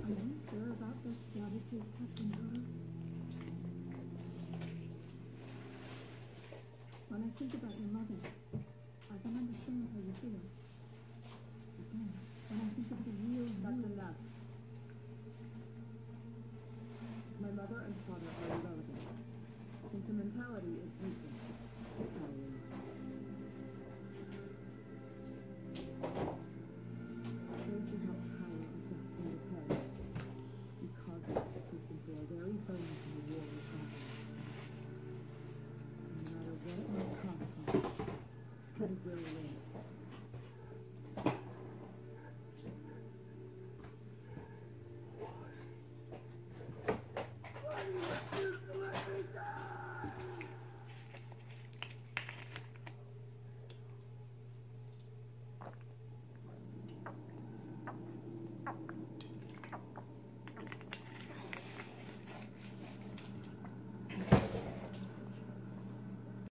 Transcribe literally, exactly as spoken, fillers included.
mean, they're about the gratitude touching her. When I think about your mother, I can understand how you feel. Again, when I think of the real That's you, enough. My mother and father are irrelevant. Sentimentality is useless.